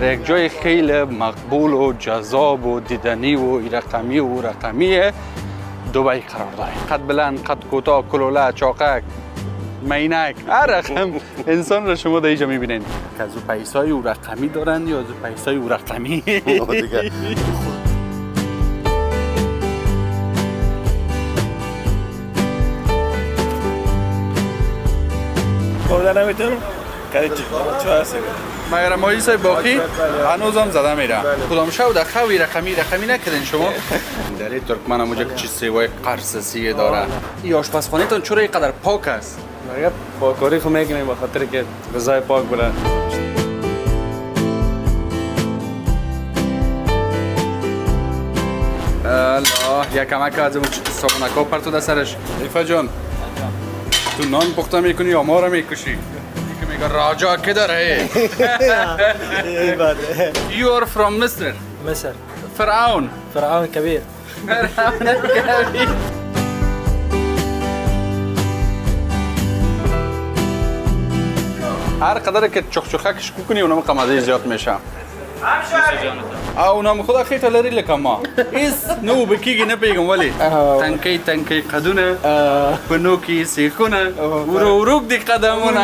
در یک جای خیلی مقبول و جذاب و دیدنی و رقمی دبی قرار داریم. قد بلند، قد کوتاه، کلوله، چاقک، مینک، هر رقم انسان را شما در اینجا میبینید که از پیسای او رقمی دارند یا از پیسای او رقمی. خوردن نمیتونم چه هستی؟ مگر ماییسای باقی هنوز هم زده میره. کدام شو در خوی رقمی نکردین شما؟ در این ترکمن هم که چیز سیوای قرصسی داره. این آشپزخانه تان چرا اینقدر پاک است؟ مگر پاکاری خو میکنیم به خاطر که غذای پاک بره. الله، یک کمک از اون صابونکا پرتو در سرش. ایفا جان تو نان پخته میکنی یا ما را میکشی؟ راجا که داره. You are from Misr. مصر. فرعون. فرعون كبير. فرعون كبير. هر قدر که چخچخکش کنی اونم قمازی زیاد میشه. اونم خدا خیلی تلری لکم ما. ایس نو بکیگی نپیگم ولی. تنکی قدونه. بنوکی سیخونه. وروک دی قدمونه.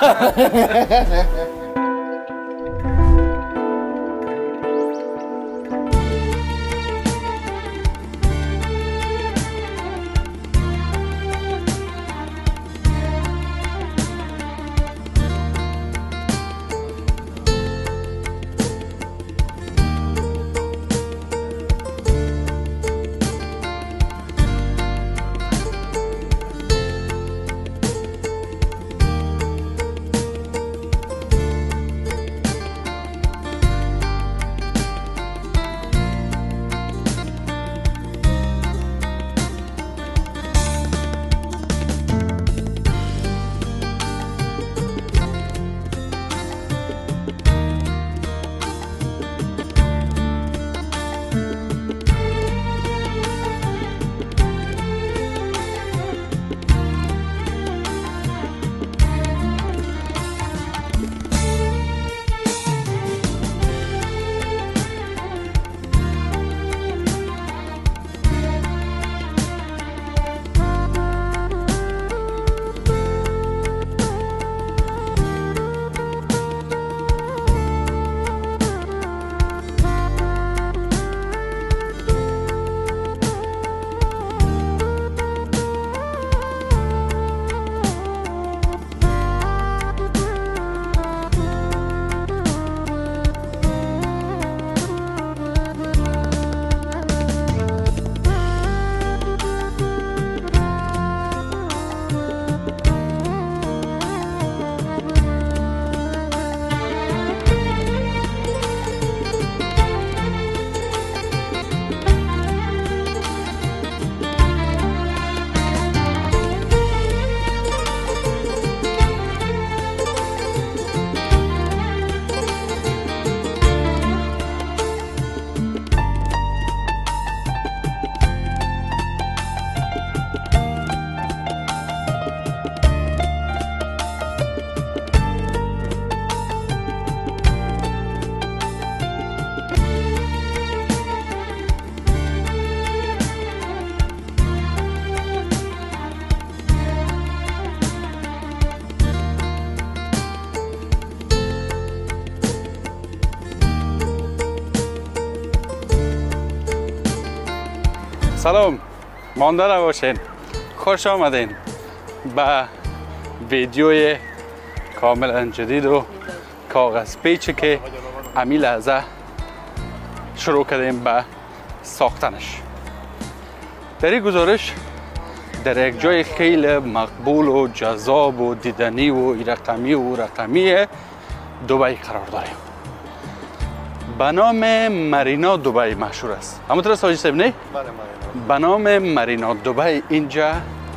سلام، مانده نباشین. خوش آمدین به ویدیوی کاملا جدید و کاغذ پیچی که امی لحظه شروع کردیم به ساختنش. در این گزارش در یک جای خیلی مقبول و جذاب و دیدنی و رقمی دبی قرار داریم. به نام مارینا دبی مشهور است. همونطور است حاجی صاحب نه؟ بله به نام مارینا دبی اینجا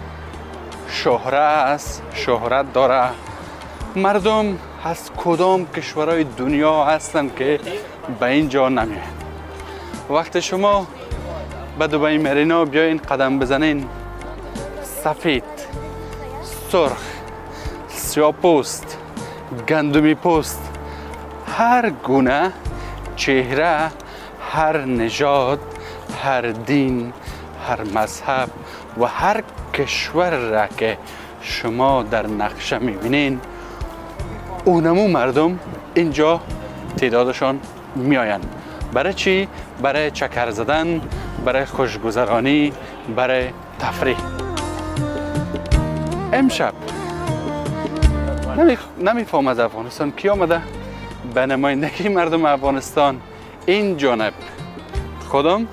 شهرت داره. مردم از کدام کشورهای دنیا هستند که به اینجا نمیایند. وقتی شما به دبی مارینا بیاین قدم بزنین، سفید، سرخ، سیاه پوست، گندمی پوست، هر گونه چهره، هر نژاد، هر دین، هر مذهب و هر کشور را که شما در نقشه میبینین اونمو مردم اینجا تعدادشان میآین. برای چی؟ برای چکر زدن، برای خوشگذرانی، برای تفریح. امشب نمیفهم از افغانستان کی آمده به نمایندگی مردم افغانستان این جانب. خودم،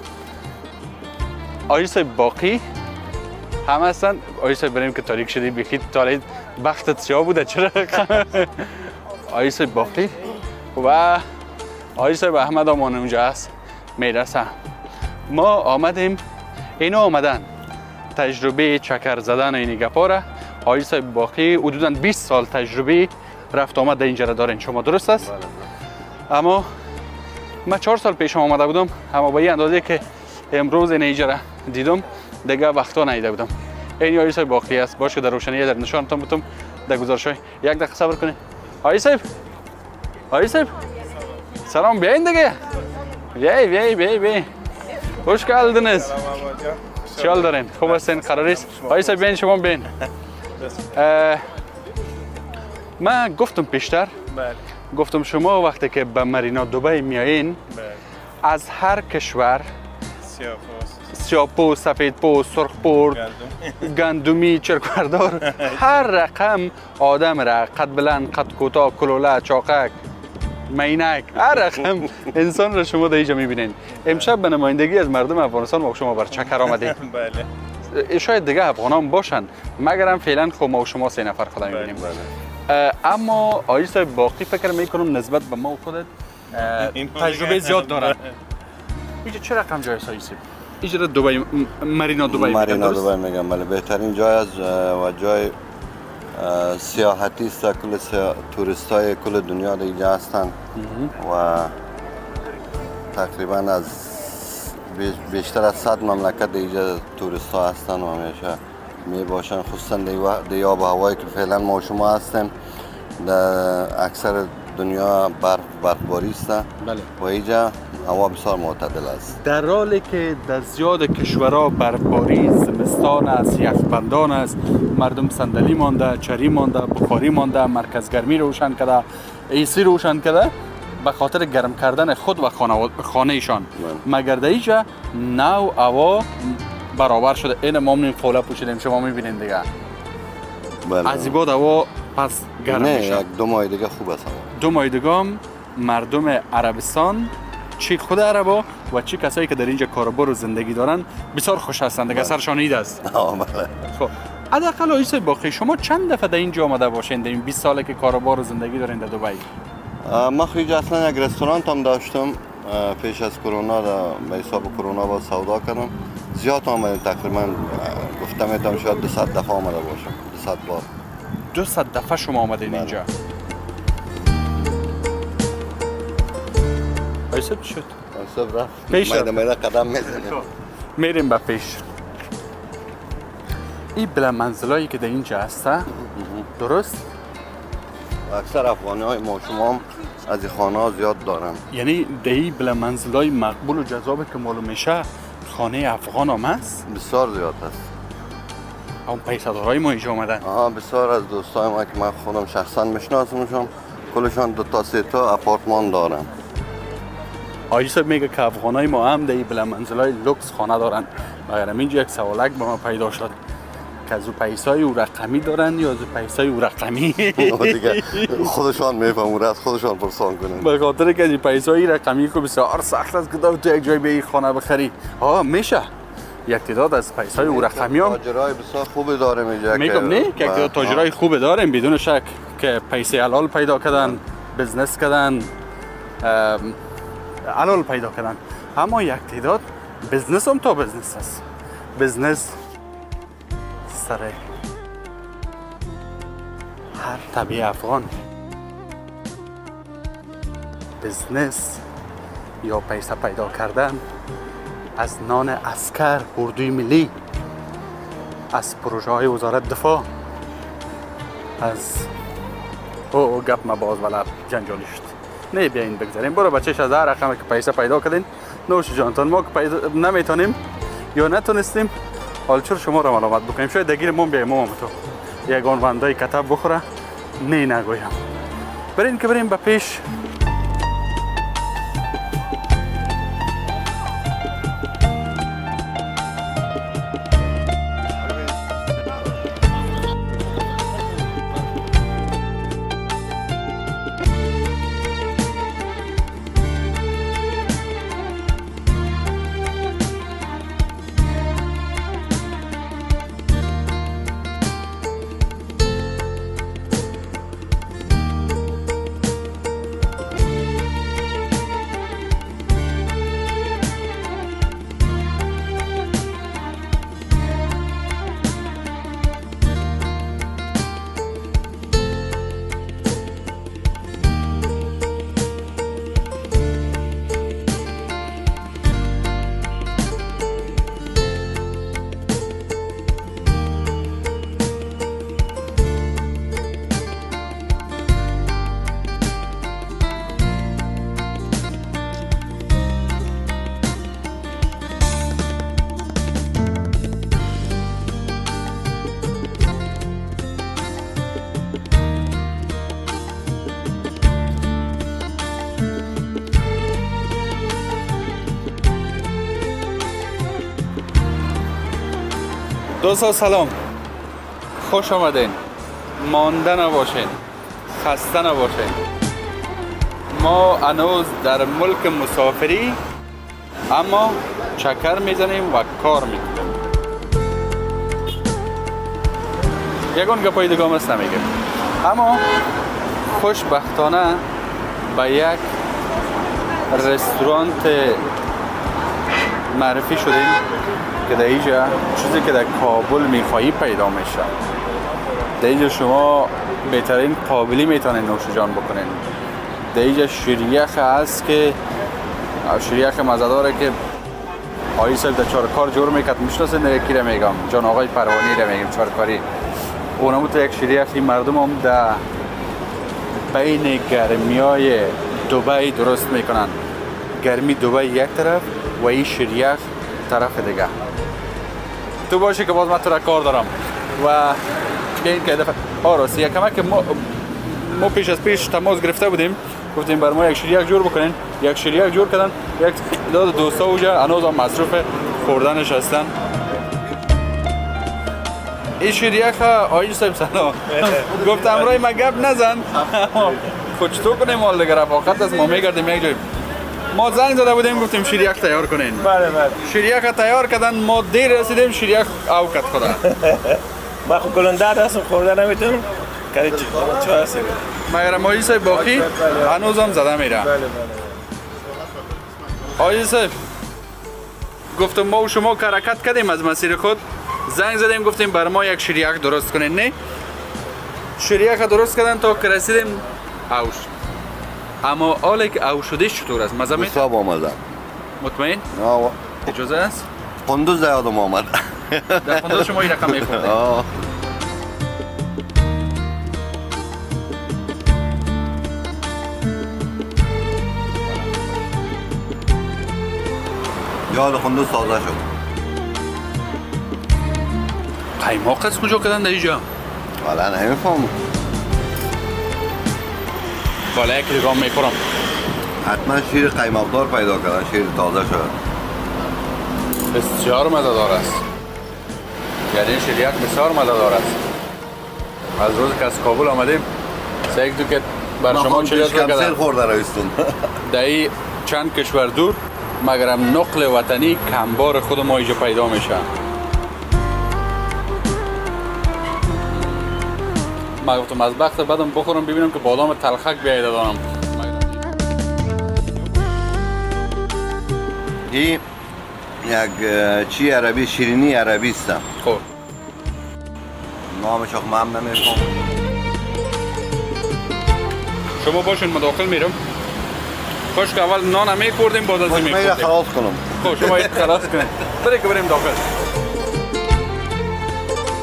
آقای صاحب باقی همه هستن. آقای صاحب بریم که تاریک شدی بخید تالید بختت سیاه بوده چرا؟ آقای صاحب باقی و آقای صاحب احمد آمان اونجا هست میرسه. ما آمدیم، اینا آمدن تجربه چکر زدن این گپا را. آقای صاحب باقی حدوداً 20 سال تجربه رفت آمد در اینجا را دارین. شما درست است؟ اما من 4 سال پیش آمده بودم، اما با این اندازه که امروز این اینجا را دیدم دیگه وقتا نیده بودم. این آقای صاحب باقی است. باشه در روشنی در نشانتون بودم در گزارش های. یک دقیقه صبر کنید. آقای صاحب، آقای صاحب سلام، بیاین دیگه. بیای خوش کردنیز. چال دارین؟ خوب هستین؟ قرار است؟ آقای صاحب بیاین، شما بیاین. من گفتم پیشتر، گفتم شما وقتی که به مرینا دبی میایین از هر کشور سیاه‌پوست، سفیدپوست، سرخپوست، گندمی، چرکبردار، هر رقم آدم را، قد بلند، قد کوتاه، کلوله، چاقک، مینک، هر رقم انسان را شما در اینجا میبینین. امشب به نمایندگی از مردم افغانستان ما شما بر چکر آمدیم. بله. شاید دیگه افغانان باشن مگرم فعلا خب ما و شما 3 نفر خدا میبینیم. اما آقای صاحب باقی فکر میکنم نسبت به ما و خودت تجربه زیاد دارن. اینجا چه رقم جای است آقای صاحب؟ اینجا دبی، مرینا دبی میگن. مرینا دبی میگن بله. بهترین جای است و جای سیاحتی است. کل توریست های کل دنیا اینجا هستن و تقریبا از بیشتر از 100 مملکت اینجا توریست ها هستن و همیشه می باشن. خصوصا در آب و هوایی که فعلا ما شما هستیم در اکثر دنیا برفباری است. بله. و اینجا هوا بسیار معتدل است. در حالی که در زیاد کشورها برفباری، زمستان است، یخبندان است، مردم صندلی مانده، چری مانده، بخاری مانده، مرکز گرمی روشن کرده، ایسی روشن کرده به خاطر گرم کردن خود و خانه ایشان. مگر در اینجا نو هوا برابر شده. این ما همین فوله پوشیدیم شما میبینید دیگه. بله. از این بعد هوا پس گرم میشه. نه، 2 ماه دیگه خوب است هوا. 2 ماه دیگه هم مردم عربستان، چی خود عربا و چی کسایی که در اینجا کاربار و زندگی دارن بسیار خوش هستند دیگه. سرشان عید است. بله. خب حداقل آقای صاحب باقی شما چند دفعه در اینجا آمده باشین در این 20 ساله که کاربار و زندگی دارین در دبی؟ ما خیلی اصلا یک رستوران هم داشتم پیش از کرونا. به حساب کرونا با سودا کردم. زیاد آمدیم، تقریبا گفتم میتونم شاید 200 دفعه آمده باشم. 200 بار. 200 دفعه شما آمدین اینجا؟ آقای صاحب چی شد؟ آقای صاحب رفت. پیش میده قدم میزنیم. میریم به پیش. این بلند منزلایی که در اینجا هسته درست؟ اکثر افغانی های ما شما هم از این خانه ها زیاد دارن. یعنی در این بلند منزلای مقبول و جذابه که معلوم میشه خانه افغان هم هست؟ بسیار زیاد هست. اون پیسه‌دارای ما اینجا آمدن؟ بسیار از دوستای ما که من خودم شخصا میشناسمشون کلشون 2 تا 3 تا آپارتمان دارن. آقای صاحب میگه که افغانای ما هم در این بلند منزلای لوکس خانه دارن. مگر اینجا یک سوالک به ما پیدا شد که از پیسای او رقمی دارن یا از پیسای او رقمی؟ دیگه خودشان میفهمون، از خودشان پرسان کنن. به خاطر که این پیسای رقمی که بسیار سخت است که تو یک جای به خانه بخری. میشه یک تعداد از پیسای او رقمی هم تاجرای بسیار خوبی داریم اینجا. میگم نه که یک تعداد تاجرای خوبی داریم بدون شک که پیسه حلال پیدا کردن، بزنس کردن، حلال پیدا کردن. اما یک تعداد بزنس هم تا بزنس است. بزنس سر هر طبیعی افغان. بزنس یا پیسه پیدا کردن از نان عسکر، اردوی ملی، از پروژه های وزارت دفاع، از گپ مباز ولد جنجالی شد. نه بیاین بگذاریم. برو بچه‌ش از هر رقمی که پیسه پیدا کردین نوش جانتان. ما که پیدا نمیتونیم یا نتونستیم حالچور شما را ملامت بکنیم. شاید دگیر ما بیایم ما تو یگان وندای کتاب بخوره نه نگویم. برین که بریم به پیش. دوستان سلام، خوش آمدین. مانده نباشین، خسته نباشین. ما هنوز در ملک مسافری اما چکر میزنیم و کار میکنیم. یگان گپای دیگه است نمیگیم، اما خوشبختانه به یک رستورانت معرفی شدیم که در اینجا چیزی که در کابل میخواهی پیدا میشه. در اینجا شما بهترین قابلی میتونین نوش جان بکنین. در اینجا شیریخ هست که شیریخ مزداره که آقای صاحب در چارکار جور میکرد. میشناسین در یکی را میگم، جان آقای پروانی را میگم چارکاری. اونم تو یک شیریخی مردم هم در بین گرمیای دبی درست میکنن. گرمی دبی یک طرف و این شیریخ طرف دیگه. تو باشی که باز من تو را کار دارم و این که دفعه راستی یکمه که ما پیش از پیش تماس گرفته بودیم، گفتیم بر ما یک شیریخ جور بکنین. یک شیریخ جور کردن. یک داد دوستا اوجا هنوز هم مصروف خوردنش هستن. این شیریخ آقای صاحب سلام. گفت امروز ما گپ نزن خود چطور کنیم حال دیگه رفاقت است. ما میگردیم یک جای ما زنگ زده بودیم گفتیم شیریخ تیار کنین. بله بله. شیریخ تیار کردن، ما دیر رسیدیم شیریخ او کد خدا. ما خود گلندر هستم خورده نمیتونم. کاری چه هستی؟ مگر مایی صاحب باقی هنوز هم زده میره. بله بله. آقای صاحب گفتم ما و شما که حرکت کردیم از مسیر خود، زنگ زدیم گفتیم بر ما یک شیریخ درست کنین. نه شیریخ درست کردن تا که رسیدیم اوش. اما حالی که او شدهش چطور است؟ مزه میده؟ حساب آمده. مطمئن؟ آه. اجازه است؟ قندوز یادم آمد. در قندوز شما این رقم میخوردیم. یاد قندوز تازه شد. قیماق از کجا کردن در اینجا؟ والا نمیفهم. بالا یک رقم میخورم. حتما شیر قیماقدار پیدا کردن، شیر تازه شد. بسیار مزه‌دار است. یعنی شیریخ بسیار مزه‌دار است. از روز که از کابل آمدیم سعی کردیم که بر شما چیزی کردم خورده رایستون. در این چند کشور دور مگرم نقل وطنی کمبار خود ما اینجا پیدا میشه. ما گفتم از بخت بعدم بخورم ببینم که بادام تلخک بیاید دارم. این یک چی عربی، شیرینی عربی است. خب نامش هم نمیفهم. شما باشین ما داخل میرم. خوش که اول نان میخوردیم بعد از این میخوردیم. خلاص کنم. خب شما خلاص کنید. برای که بریم داخل.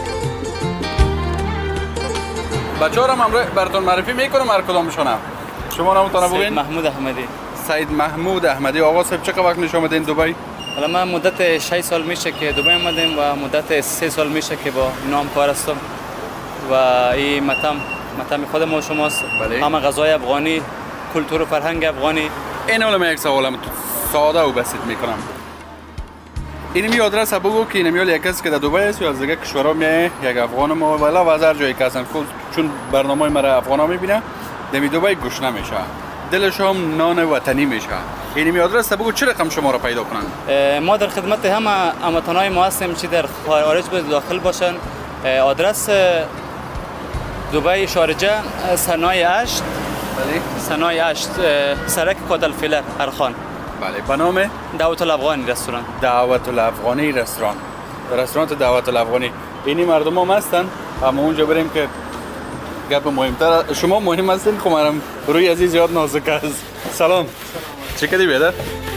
بچه‌ها رو من براتون معرفی میکنم هر کدامشون. شما نامتان سید بگین؟ محمود احمدی. سید محمود احمدی. آقا صاحب چقدر وقت نشما آمدین دبی؟ حالا من مدت 6 سال میشه که دبی آمدیم و مدت 3 سال میشه که با نام کار هستم و این مطعم خود ما شماست. بله. همه غذای افغانی، کلتور و فرهنگ افغانی. این حالا من یک سوالم ساده و بسیط میکنم. اینمی آدرس بگو که اینمی یک کسی که در دبی است یا از دیگه کشورها میایه یک افغان ما والا و از هر جایی که هستن چون برنامه مرا افغانا میبینه دمی دبی گشنه میشه دلش هم نان وطنی میشه. اینمی آدرس بگو چه رقم شما را پیدا کنن؟ ما در خدمت همه هموطنای ما هستیم چی در خارج و داخل باشن. آدرس دبی شارجه سنای 8 بله. سنای 8 سرک کادل فیلر ارخان. بله. به نام دعوت الافغانی رستوران. دعوت الافغانی رستوران. دعوت الافغانی. اینی مردم هم هستن اما اونجا بریم که گپ مهمتر. شما مهم هستین که مرم روی عزیز زیاد نازک است. سلام. چه کردی بیادر؟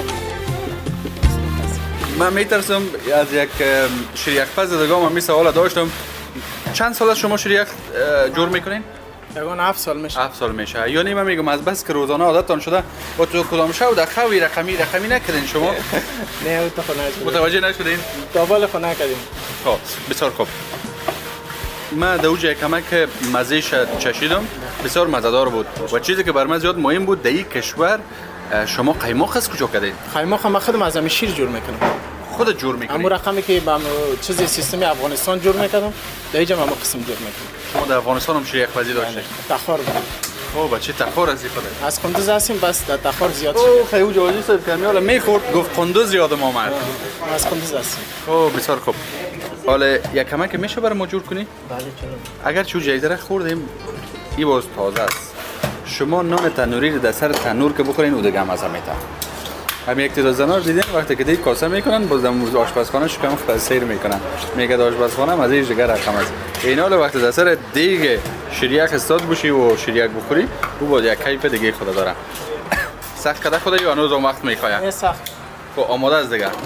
من میترسم از یک شریک پز دگاه من می سوال داشتم. چند سال از شما شریک جور میکنین؟ یگان 7 سال میشه. 7 سال میشه. یعنی من میگم از بس که روزانه عادتتان شده با تو کدام شو در خوی رقمی نکردین شما؟ نه تو خونه نشدیم. متوجه نشدین؟ دنبال خونه نکردیم. خب بسیار خوب. من در اوج کمک مزهش چشیدم بسیار مزه‌دار بود و چیزی که بر من زیاد مهم بود در این کشور شما قیماق از کجا کردین؟ قیماق ما خودم از همین شیر جور میکنم. خودت جور میکنی؟ همون رقمی که با چیزی سیستم افغانستان جور میکردم در اینجا ما قسم جور میکنم. شما در افغانستان هم شریک پزی داشتید؟ تخار بود. خب بچه تخار از خودت؟ از قندوز هستیم بس در تخار زیاد شد. اوه خیلی جوازی صاحب کمی حالا میخورد گفت قندوز یادم آمد. از قندوز هستیم. خب بسیار خوب. حالا یک کمک میشه برای ما جور کنی؟ بله چرا؟ اگر چون جایزه خوردیم این باز تازه است. شما نان تنوری رو در سر تنور که بخورین او دیگه مزه میده. هم یک تعداد زنار دیدین وقتی که دیگه کاسه میکنن باز در آشپزخانه شکم سیر میکنن. میگه در آشپزخانه مزه دیگه رقم است. این حالا وقتی در سر دیگه شریک استاد بشی و شریک بخوری او باز یک کیف دیگه خدا داره. سخت کده خدا یا هنوز وقت میخواد؟ نه سخت. خب آماده است دیگه.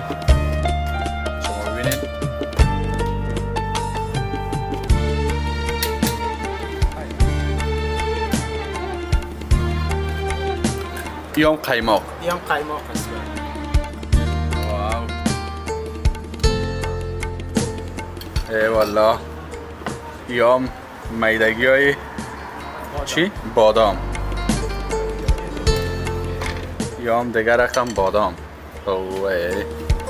شما ببینید. یام قیماق. یام قیماق است. واو. ای والله. یام میدگی های چی؟ بادام. یام دیگر رقم بادام. اوه.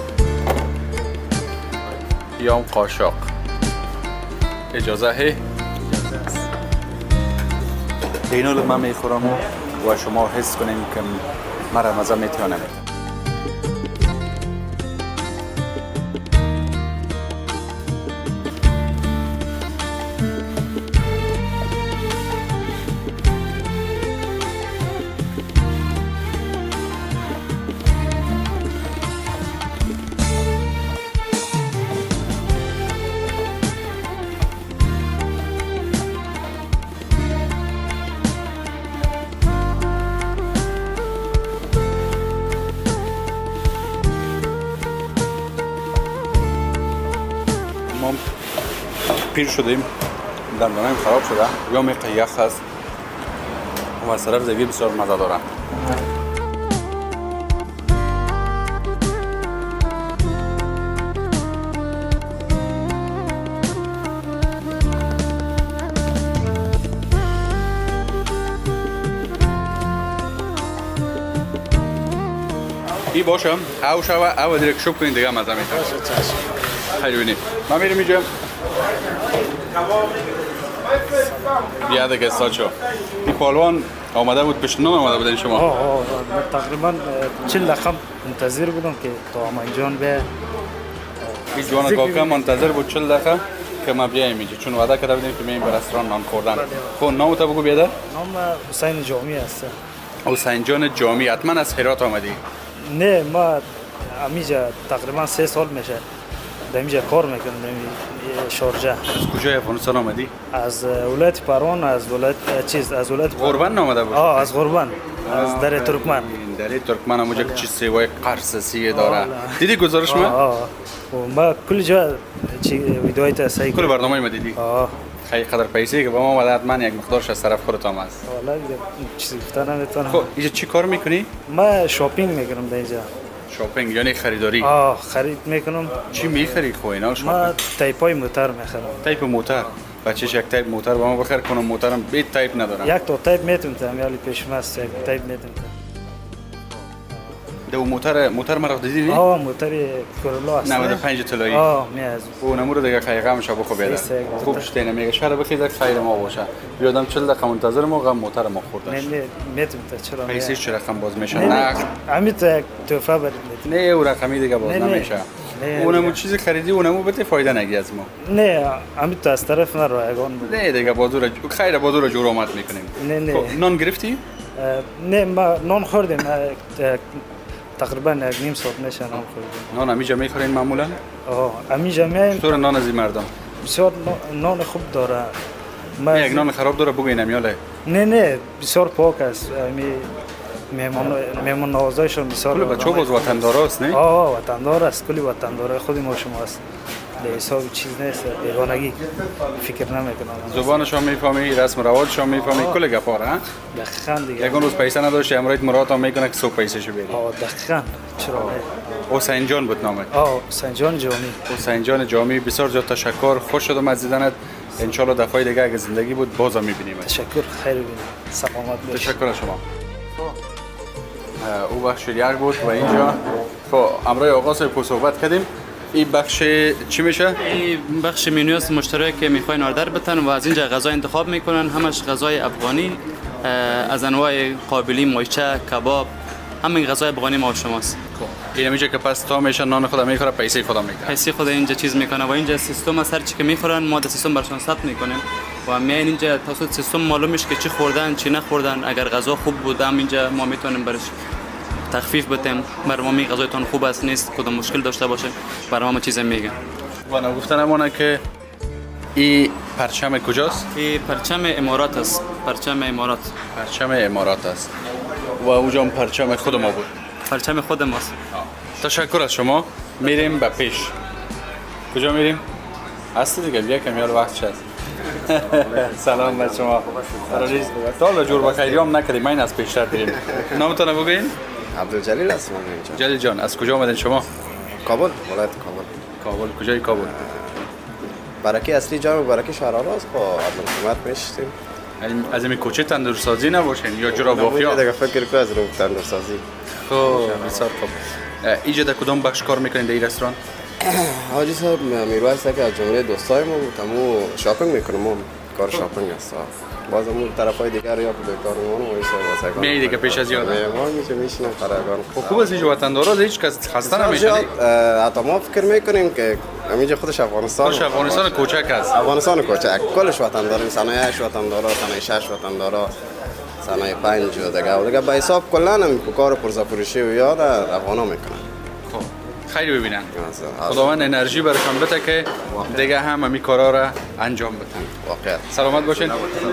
یام قاشق. اجازه هی؟ اینو رو من میخورم و شما حس کنیم که مرا مزه میتونه نمیده. ما پیر شدیم دندانایم خراب شده یا میقیخ هست و از طرف دیگه بسیار مزه داره. ای باشه او شوه او دیرک شب کنین دیگه مزه میتونه. خیلی بینید من میرم اینجا بیا دیگه استاد شو. این پالوان آمده بود پیشنهاد آمده بودین شما؟ تقریبا 40 دقیقه منتظر بودم که تا آمنجان به این جوان کاکا منتظر بود 40 دقیقه که ما بیایم اینجا چون وعده کرده بودیم که میایم به رستوران نان خوردن. خب نامت بگو بیاده؟ نام حسین جامی است. حسین جان جامی. حتما از هرات آمدی؟ نه ما امیجا تقریبا 3 سال میشه در اینجا کار میکنم در شارجه. از کجای افغانستان آمدی؟ از ولایت پروان از ولایت از ولایت غربن آمده بود؟ از غربن از در ترکمن. در ترکمن هم که چیز سیوای قرصسی داره. دیدی گزارش ما؟ ما کل جا ویدیوهای تصحیح کل برنامه ما دیدی؟ خیلی قدر پیسه که با ما اومده حتما یک مقدارش از طرف خودت هم هست. والا دیگه چیزی گفتن نمیتونم. خب اینجا چی کار میکنی؟ ما شاپینگ میکنم در اینجا. شاپینگ یعنی خریداری؟ خرید میکنم. چی میخری خو اینا شاپینگ؟ ما تایپای موتور میخرم. تایپ موتور؟ بچه‌ش یک تایپ موتور با ما بخیر کنم، موتورم بی تایپ ندارم. یک تا تایپ میتونم یالی پیش ماست یک تایپ میتونم. دو موتور مرا دیدی؟ موتور کورولا است. 95 طلایی. میاد. او نمور دیگه خیلی شب خوب بیاد. خوب شتینه میگه شهر بخیر خیر ما باشه. بیادم 40 دقیقه منتظر ما غم موتور ما خورده. نه میتونم چرا؟ پیسه چه رقم باز میشه؟ نه. امیت یک توفا برید. نه او رقمی دیگه باز نمیشه. اونمو چیزی خریدی اونمو بده فایده نگی از ما. نه امیت از طرف من رایگان بود. نه دیگه بازور خیر بازور جور آمد میکنیم. نه نان گرفتی؟ نه ما نان خوردیم تقریبا یک نیم ساعت میشه نان خوردیم. نان همیشه میخورین معمولا؟ همیشه میایم. چطور نان از این مردم؟ بسیار نان خوب داره. یک نان خراب داره بگوینم یاله؟ نه بسیار پاک است. مهمان نوازایشون بسیار. کلی بچه باز وطندار است نه؟ وطندار است. کلی وطندار خود ما شما است. به حساب چیز نیست. بیگانگی فکر نمیکنم. زبانشون میفهمی، رسم و رواجشون میفهمی، کل گپاره ها؟ دقیقاً دیگه. یکون روز پیسه نداشتی امروز مراد هم میکنه که صبح پیسه شو بیاری. دقیقاً. چرا؟ حسین جان بود نامت. حسین جان جامی. حسین جان جامی بسیار زیاد تشکر. خوش شدم از دیدنت. ان شاء الله دفعه دیگه اگه زندگی بود بازم میبینیم. تشکر خیر ببینید. سلامت باشید. تشکر از شما. او بخش یک بود و اینجا خب امروز آغاز صحبت کردیم. این بخش چی میشه؟ این بخش منوی است مشترک که میخواین آردر بتن و از اینجا غذا انتخاب میکنن. همش غذای افغانی از انواع قابلی، مایچه، کباب، همین غذای افغانی ما و شماست. این میشه که پس تا میشن نان خودم میخوره پیسه خودم میکنه. پیسه خود اینجا چیز میکنه و اینجا سیستم از هر چی که میخورن ما در سیستم برشان ثبت میکنیم و میاین اینجا توسط سیستم معلوم میشه که چی خوردن چی نخوردن. اگر غذا خوب بودم اینجا ما میتونیم برش تخفیف بدیم. برای ما می غذایتون خوب است نیست کدام مشکل داشته باشه برای ما چیزی میگن. وانا گفتن امانه که این پرچم کجاست؟ این پرچم امارات است. پرچم امارات. پرچم امارات است. و اونجا پرچم خود ما بود. پرچم خود ماست. تشکر از شما. میریم به پیش. کجا میریم؟ هستی دیگه بیا که میار وقت شد. سلام به شما. تا جور با خیری هم نکردیم. من از پیشتر بریم. نامتون بگوین؟ عبدالجلیل هستم. جلیل جان از کجا آمدین شما؟ کابل، ولایت کابل. کابل کجای کابل؟ برکی اصلی جامع برکی شهرآراست با عبدالحکومت میشتیم. از این کوچه تندرسازی نباشین یا جورا بافیا؟ دیگه فکر کو از رو تندرسازی. خب بسیار خوب. اینجا در کدام بخش کار میکنین در این رستوران؟ حاجی صاحب میروه است که از جمله دوستای ما بود. همو شاپینگ میکنم. کار شاپینگ است. باز اون طرفای دیگر یا به کارمون و ایسا واسه می دیگه پیش از یاد ما میشینیم قرارگان. خوب است اینجا وطندارا هیچ کس خسته نمیشه. حتی ما فکر میکنیم که همینجا خودش افغانستان. خودش افغانستان کوچک است. افغانستان کوچک. کلش وطندار. سنای 8 وطندارا، سنای 6 وطندارا، سنای 5 دیگه به حساب کلا هم کار پرزاپوریشی و یاد افغانا میکنن. خب خیلی ببینن. خداوند انرژی برشان بده که دیگه هم همین کارا را انجام بدن. واقعا. سلامت باشین.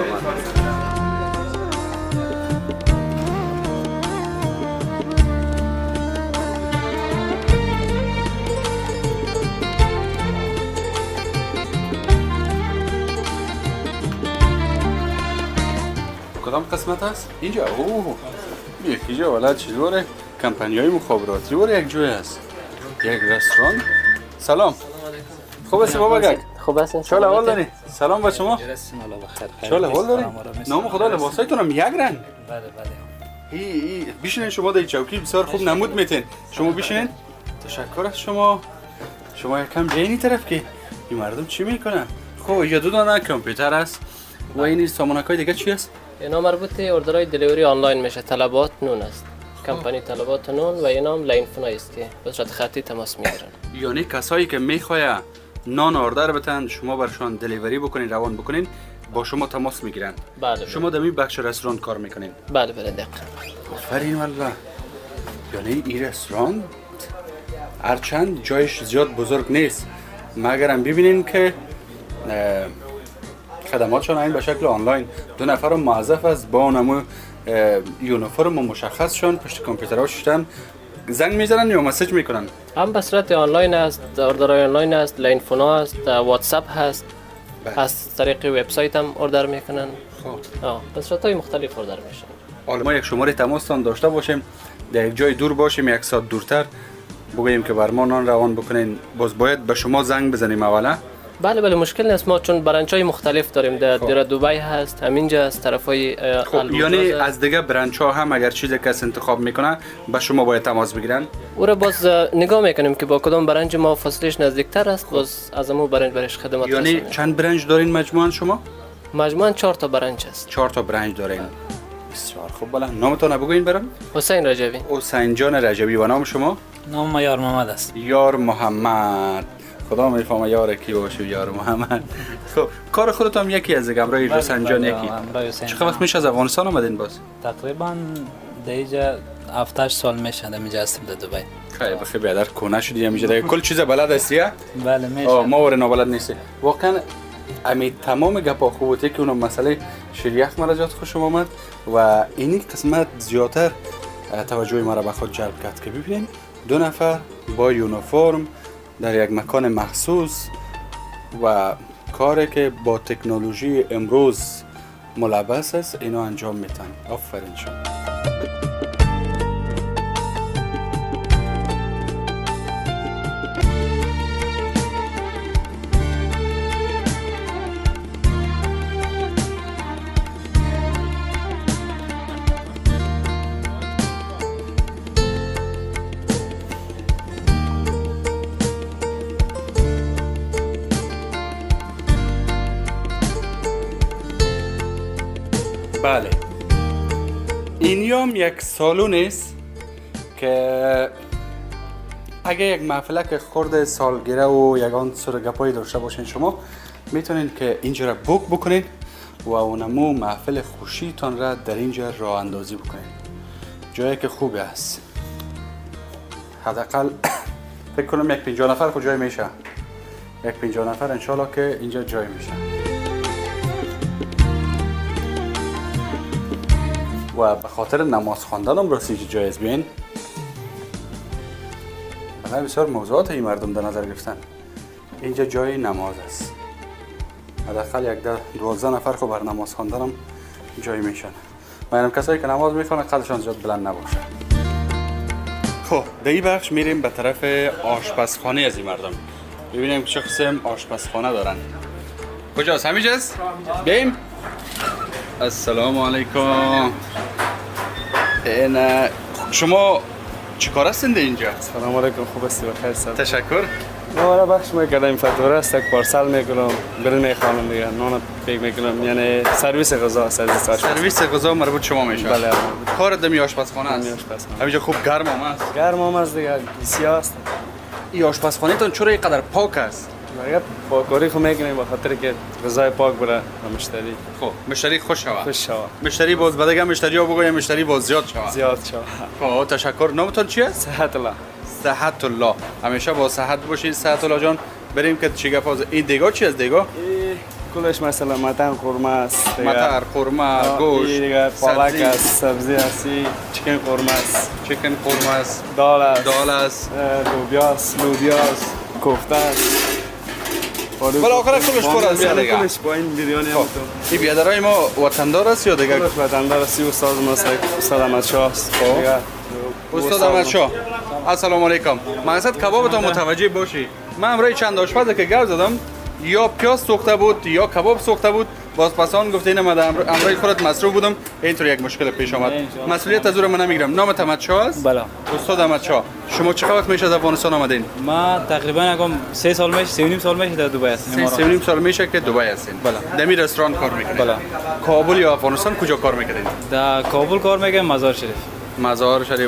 کدام قسمت است؟ اینجا. اوه. اینجا ولاد چطوره؟ کمپانیای مخابراتی و یک جای است. یک رستوران. سلام. خوب است بابا گک؟ خوب است. چاله حال داری؟ سلام با شما. الله بخیر. چاله حال داری؟ نام خدا لباسایتون هم یک رنگ. بله بله. بیشینین شما در چوکی بسیار خوب نمود میتین. شما بیشینین. تشکر از شما. شما یکم جایی طرف که این مردم چی میکنن؟ خب اینجا دو دانه کامپیوتر است. و این سامانکای دیگه چی است؟ اینا مربوط به اوردرهای دلیوری آنلاین میشه. طلبات نون است. کمپانی طلبات نون و اینا هم لاین فون است که به صورت خطی تماس میگیرن. یعنی کسایی که میخواه نان آردر بتن شما برشان دلیوری بکنین روان بکنین با شما تماس میگیرن. بله. شما در این بخش رستوران کار میکنین؟ بله بله دقیقاً. آفرین والله. یعنی این رستوران هرچند جایش زیاد بزرگ نیست مگرم ببینین که خدماتشان این به شکل آنلاین. دو نفر موظف است با اونمو یونیفرم مشخصشان پشت کامپیوترها شدن زنگ میزنن یا مسیج میکنن. هم به صورت آنلاین است، اوردرهای آنلاین است، لاین فون است، واتساپ هست. از طریق وبسایت هم اوردر میکنن. به صورت‌های مختلف اوردر میشن. حالا ما یک شماره تماستان داشته باشیم، در یک جای دور باشیم، یک ساعت دورتر بگوییم که بر ما نان روان بکنین، باز باید به شما زنگ بزنیم اولا؟ بله مشکل نیست، ما چون برنچ‌های مختلف داریم، در دبی هست، همینجا از طرفای یعنی از دیگه برنچ‌ها هم اگر چیزی کس انتخاب میکنه به شما باید تماس بگیرن؟ او را باز نگاه میکنیم که با کدام برنج ما فاصلهش نزدیکتر است، باز از امو برنج برش خدمت یعنی رسانیم. چند برنج دارین مجموعاً شما؟ مجموعاً 4 تا برنج است. 4 تا برنج دارین. بسیار خوب. بالا نامتون بگوین برام؟ حسین رجبی. حسین جان رجبی. و نام شما؟ نام ما یار محمد است. یار محمد. خدا میفهمه یار کی باشه یار محمد. خب کار خودت هم یکی از امرای حسین جان یکی. چقدر وقت میشه از افغانستان اومدین باز؟ تقریبا دیگه 7 سال میشه اینجا هستیم در دبی. خیلی بخیر بیادر کنه شدی اینجا کل چیز بلد هستی؟ بله میشه. ما ور نابلد نیستی. واقعا امی تمام گپا خوبه که اون مسئله شریعت مراجعات خوشم آمد و اینی قسمت زیادتر توجه مرا به خود جلب کرد که ببینیم 2 نفر با یونیفرم در یک مکان مخصوص و کاری که با تکنولوژی امروز ملبس است اینو انجام میتن. آفرین شما. بله اینیام یک سالون است که اگه یک محفله خورده سالگیره و یگان سر گپایی داشته باشین شما میتونین که اینجا را بوک بکنین و اونمو محفل خوشیتان را در اینجا راه اندازی بکنین. جایی که خوبی است. حداقل فکر کنم یک 50 نفر خود جای میشه. یک 50 نفر انشالله که اینجا جای میشه. و به خاطر نماز خواندن هم راستی جایز بیاین. بله بسیار موضوعات این مردم در نظر گرفتن. اینجا جای نماز است. حداقل یک 12 نفر خب بر نماز خواندن هم جای میشن. و اینم کسایی که نماز میخوانن قدرشان زیاد بلند نباشه. خب در این بخش میریم به طرف آشپزخانه از این مردم. ببینیم چه قسم آشپزخانه دارن. کجاست؟ همینجاست؟ بیایم. السلام علیکم. این شما چیکار هستین اینجا؟ سلام علیکم. خوب هستی؟ بخیر هستم. تشکر. ما بخش میکردم فاتوره است، یک پارسل میکنم، بیل میخوانم دیگه، نان پیک میکنم، یعنی سرویس غذا است. سرویس غذا مربوط شما میشه؟ بله. کار دمی آشپزخانه است. همینجا خوب گرم هم است. گرم هم است دیگه، سیاه است. این آشپزخانه تون چرا اینقدر پاک است؟ دیگه پاکاری خو میکنیم به خاطر که غذای پاک بره به مشتری. خب مشتری خوش شود. خوش شود. مشتری باز بعدگه مشتری ها بگویم مشتری باز زیاد شود. زیاد شود. خب تشکر. نامتون چیه؟ صحت الله. صحت الله. همیشه با صحت باشید صحت الله جان. بریم که چی گپ است. این دیگا چی از دیگا؟ کلش مثلا متن قورمه است. متر قورمه، گوشت، دیگه پالک است، سبزی است، چیکن قورمه است. چیکن قورمه است. دال است. دال است. لوبیا است. لوبیا است. کوفته است. بالا آخر کلش پر است دیگه. کلش با این بریانی هم تو. این بیادرای ما وطندار است یا دیگه؟ کلش وطندار است. استاد ما استاد احمد شاه است. استاد احمد شاه. السلام علیکم. مقصد کبابتون متوجه باشی. من امروز چند آشپز که گپ زدم یا پیاز سوخته بود یا کباب سوخته بود، باز پسان گفته اینم امروز خودت مصروف بودم، اینطور یک مشکل پیش آمد. مسئولیت از من نمیگیرم. نام احمد شاه است؟ بله. استاد احمد شاه. شما چقدر وقت میشه از افغانستان آمدین؟ ما تقریبا 3 سال میشه، 3.5 سال میشه در دبی هستیم. 3.5 سال میشه که دبی هستین. بله. در رستوران کار میکنید؟ بله. کابل یا افغانستان کجا کار میکنید؟ در کابل کار میکنم، مزار شریف. مزار شریف.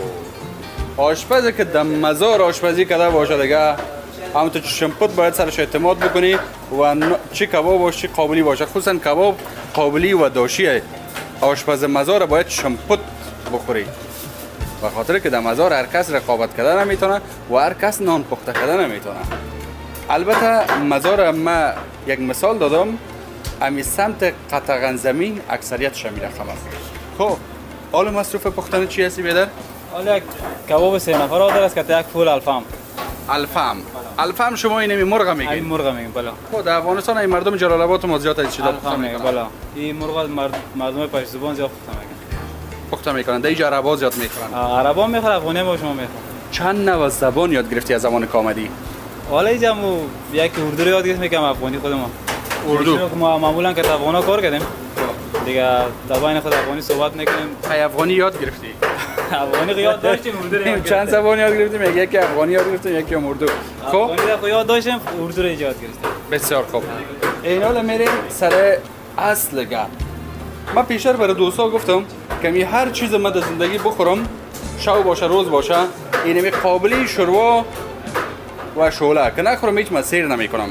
آشپزی که در مزار آشپزی کرده باشه دیگه همونطور که شمپوت باید سرش اعتماد بکنی و چی کباب باشه چی قابلی باشه، خصوصا کباب قابلی و داشیه. آشپز مزار باید شمپوت بخوری به خاطر که در مزار هر کس رقابت کردن نمیتونه و هر کس نان پخته کردن نمیتونه. البته مزار ما یک مثال دادم، امی سمت قطعا زمین اکثریت شمیل خم است. خب حال مصروف پختن چی هستی بیادر؟ حالا یک کباب 3 نفره داره است که یک فول الفام. الفام. الفام شما اینمی مرغ میگین؟ این مرغ میگن بله. خود افغانستان این مردم جلال آباد و مازیات از چیزا الفام میگن بله. این مرغ مردم پاش زبان زیاد پخته میکنن. در اینجا عربا زیاد میخورن. عربا میخورن، افغانی هم شما میخورن. چند نوع زبان یاد گرفتی از زمان که آمدی؟ حالا اینجا مو یک اردو رو یاد گرفتم، افغانی خود ما. اردو ما معمولا که افغانا کار کردیم. دیگه زبان خود افغانی صحبت میکنیم. های افغانی یاد گرفتی؟ افغانی یاد داشتیم، اردو چند زبان یاد گرفتیم؟ یکی افغانی یاد گرفتیم، یکی اردو. خب افغانی رو یاد داشتیم، اردو رو یاد گرفتیم. بسیار خوب. این حالا میریم سر اصل گپ. من پیشتر برای دوستا گفتم که می هر چیز من در زندگی بخورم، شب باشه روز باشه، اینمی قابلی شوروا و شوله که نخورم هیچ من سیر نمیکنم.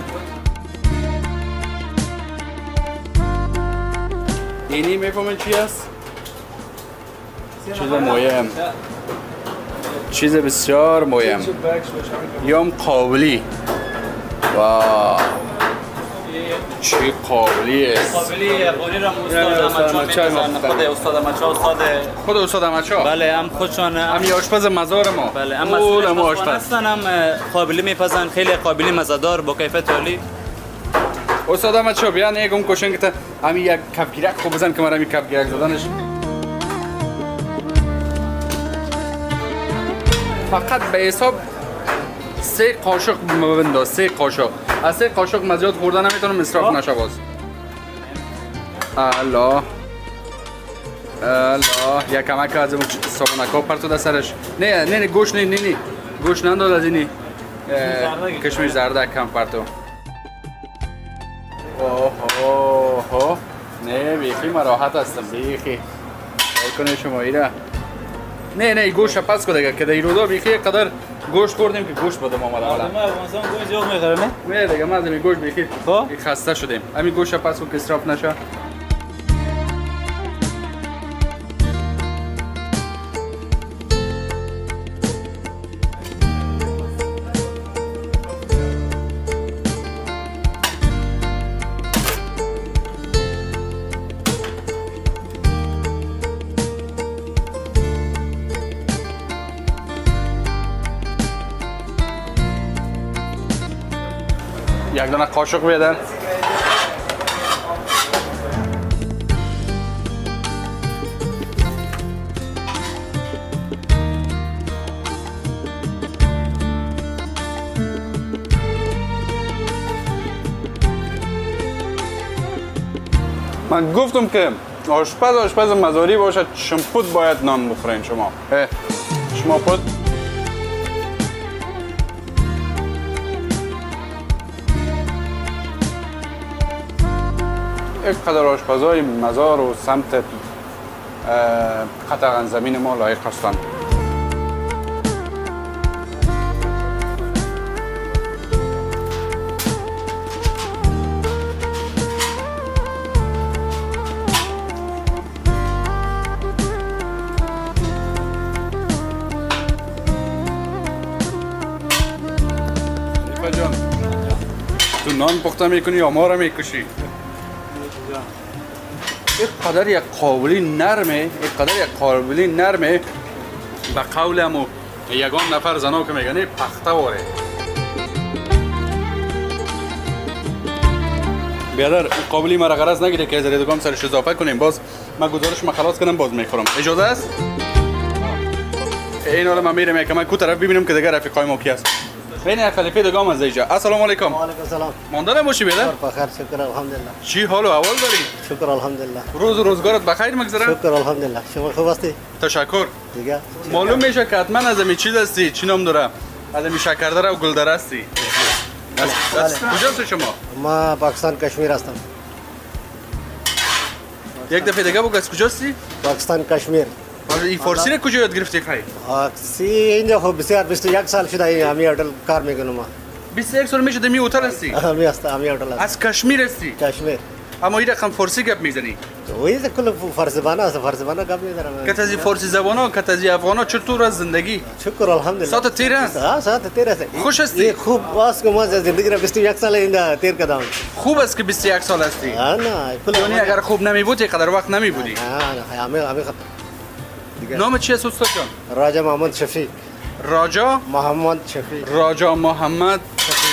اینی میفهمن چی است؟ چیز مهم، چیز بسیار مهم، یام قابلی. واو چی قابلی است. قابلی افغانی را استاد احمدشاه می‌پسند. خود استاد احمدشاه بله، هم خودشان هم آشپز مزار ما. بله، هم مسئول آشپز هم قابلی می‌پسند، خیلی قابلی مزه‌دار با کیفیت عالی. استاد احمدشاه بیا نگم کوشن که هم یک کفگیرک خوب بزن که مرا می کفگیرک زدنش. فقط به حساب 3 قاشق بنداز، 3 قاشق. از 3 قاشق مزیاد خوردن نمیتونم، اسراف نشه باز. الله یک کمک از صابونکا پرتو در سرش. نه گوش نه گوش ننداز از اینی کشمش زرده کم پرتو. اوه نه بیخی من راحت هستم بیخی. کنه شما ایره نه گوشت پس کده که در ایرودا بیخی قدر گوشت خوردیم که گوشت بدم آمده حالا. ما افغانستان گوشت زیاد میخوره نه؟ دیگه ما از گوشت بیخی خسته شدیم. همین گوشت پس که اسراف نشه. یک دانه قاشق بیادن. من گفتم که آشپز مزاری باشه، شمپوت باید نان بخورین شما. شما پود یک قدر آشپزای مزار و سمت قطعا زمین ما لایق هستند. جان تو نان پخته میکنی یا ما را میکشی؟ یک قدر یک قابلی نرمه به قول همو یگان نفر زنا که میگنه پخته واره. بیادر قابلی مرا غرض نگیره که از ریدگام سرش اضافه کنیم. باز من گزارش ما خلاص کنم باز میخورم. اجازه است؟ این حالا من میرم یکم کو طرف ببینم که دیگه رفیقای ما کی است. بین خلیفه دگام از اینجا. السلام علیکم. و علیکم السلام. ماندار باشی بیادر؟ بخیر شکر الحمدلله. چی حال و احوال داری؟ شکر الحمدلله. روز و روزگارت بخیر مگذره؟ شکر الحمدلله. شما خوب هستی؟ تشکر. دیگه معلوم میشه که حتما از این چیز هستی. چی نام داره؟ از این شکردره و گلدره هستی. کجاست شما؟ ما پاکستان کشمیر هستم. یک دفعه دیگه بگو از کجاستی؟ پاکستان کشمیر. این فارسی رو کجا یاد گرفتی خیلی؟ اینجا خب بسیار 21 سال شده این همی هتل کار میکنم ما. 21 سال میشه دمی هتل هستی؟ همی هتل هست. از کشمیر هستی؟ کشمیر. اما این رقم فارسی گپ میزنی؟ وای کل فارسی زبان است، فارسی زبان گپ میزنم. که از فارسی زبانا که از افغانا چطور از زندگی؟ شکر الحمدلله. ساعت تیر است؟ ساعت تیر است. خوش هستی؟ خوب است که ما زندگی را 21 سال اینجا تیر کردم. خوب است که 21 سال هستی؟ نه یعنی اگر خوب نمی بود اینقدر وقت نمی بودی؟ نه همی نام چی است استاد جان؟ راجا محمد شفیق. راجا محمد شفیق. راجا محمد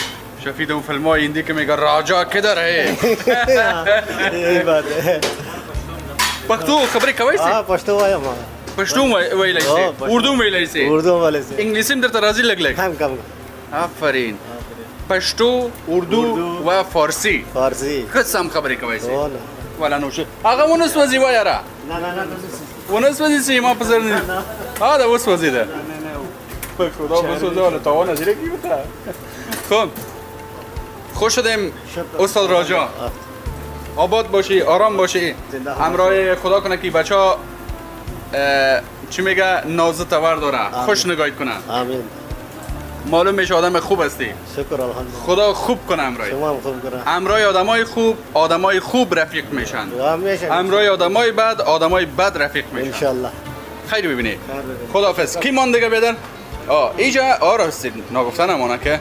شفید اون فیلم های هندی که میگه راجا کدر ہے یہی بات ہے پختو خبری کوي سي ہاں پشتو وایم پښتو ویلای سي اردو ویلای سي اردو والے سے انګلیسي هم درته راځي لګ لګ کم کم آفرین پښتو اردو و فارسی فارسی قسم خبرې کوي سي والا ولا نو شي هغه ونس وځي وایرا نه نه نه ونس وځي سي ما پسر نه دا وس وځي ده پښتو دا وس وځي ولا تاونه زیره کیوتا خب خوش شدیم استاد راجا آباد باشی آرام باشی همراه خدا کنه که بچه ها چی میگه نازه تور داره خوش نگاهت کنه آمین معلوم میشه آدم خوب هستی شکر الحمدلله خدا خوب کنه همراه شما هم خوب کنه همراه آدمای خوب رفیق میشن همراه آدمای بد رفیق میشن انشالله خیلی ببینی خداحافظ کی مان دیگه بدن اینجا راستی نگفتن امانه که